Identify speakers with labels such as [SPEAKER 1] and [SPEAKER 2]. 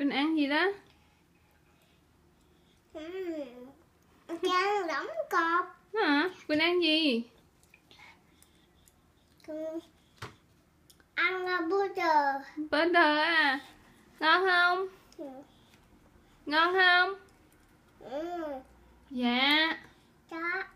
[SPEAKER 1] Quỳnh ăn gì đó?
[SPEAKER 2] Ăn đóng cọp.
[SPEAKER 1] Hả? Quỳnh ăn gì?
[SPEAKER 2] Ăn burger.
[SPEAKER 1] Burger à? Ngon không? Ngon không? Dạ.
[SPEAKER 2] Đó.